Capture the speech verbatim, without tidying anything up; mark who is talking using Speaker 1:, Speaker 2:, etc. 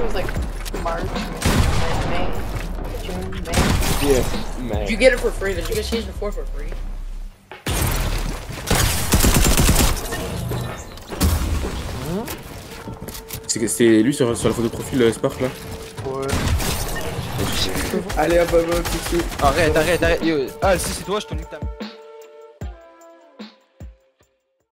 Speaker 1: it was like March, May, June, May.
Speaker 2: Yeah, man.
Speaker 1: Did you get it for free? Did you get Season four for free?
Speaker 2: C'est lui sur, sur la photo de profil euh, Spark là.
Speaker 3: Ouais. Allez hop hop hop, ici.
Speaker 4: Arrête, arrête, arrête. Yo. Ah, si c'est toi, je te nique ta